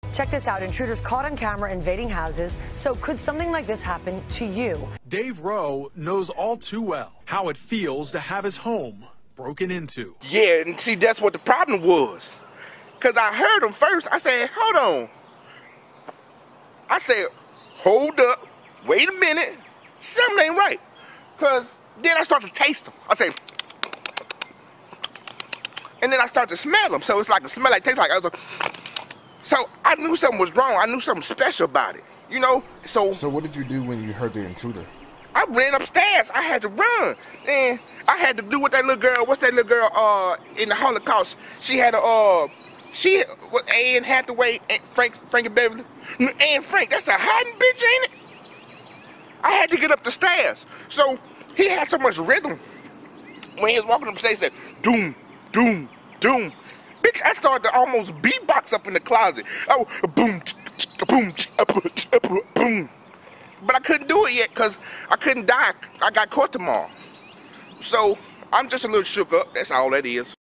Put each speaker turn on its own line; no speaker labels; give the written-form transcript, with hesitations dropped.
Check this out. Intruders caught on camera invading houses. So could something like this happen to you?
Dave Rowe knows all too well how it feels to have his home broken into.
Yeah, and see, that's what the problem was. Because I heard him first. I said, hold on. I said, hold up. Wait a minute. Something ain't right. Because then I start to taste them. I say, and then I start to smell them. So it's like a smell like, tastes like, so I knew something was wrong. I knew something special about it, you know? So
what did you do when you heard the intruder?
I ran upstairs. I had to run. And I had to do what that little girl, what's that little girl in the Holocaust? She had Anne Hathaway, Frankie Beverly. Anne Frank, that's a hiding bitch, ain't it? I had to get up the stairs. So he had so much rhythm. When he was walking upstairs, he said, doom, doom, doom. Bitch, I started to almost beatbox up in the closet. Oh, boom, boom, boom. But I couldn't do it yet because I couldn't die. I got caught tomorrow. So I'm just a little shook up. That's all that is.